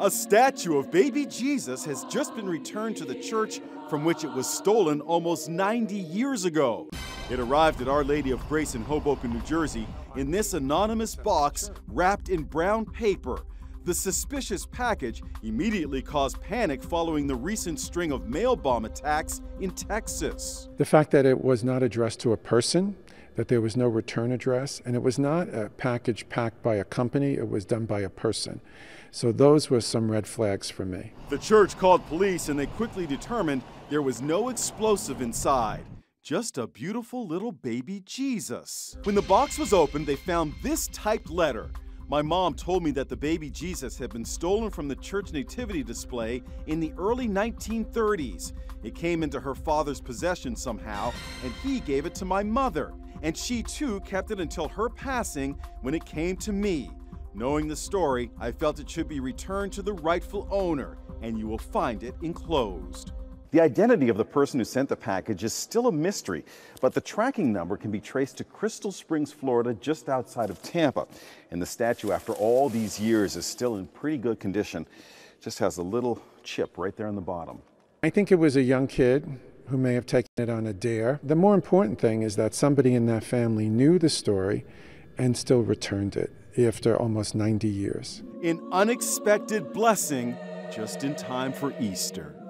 A statue of baby Jesus has just been returned to the church from which it was stolen almost 90 years ago. It arrived at Our Lady of Grace in Hoboken, New Jersey, in this anonymous box wrapped in brown paper. The suspicious package immediately caused panic following the recent string of mail bomb attacks in Texas. The fact that it was not addressed to a person, that there was no return address, and it was not a package packed by a company, it was done by a person. So those were some red flags for me. The church called police and they quickly determined there was no explosive inside. Just a beautiful little baby Jesus. When the box was opened, they found this typed letter. My mom told me that the baby Jesus had been stolen from the church nativity display in the early 1930s. It came into her father's possession somehow, and he gave it to my mother. And she too kept it until her passing when it came to me. Knowing the story, I felt it should be returned to the rightful owner, and you will find it enclosed. The identity of the person who sent the package is still a mystery, but the tracking number can be traced to Crystal Springs, Florida, just outside of Tampa. And the statue, after all these years, is still in pretty good condition. Just has a little chip right there on the bottom. I think it was a young kid who may have taken it on a dare. The more important thing is that somebody in that family knew the story and still returned it after almost 90 years. An unexpected blessing just in time for Easter.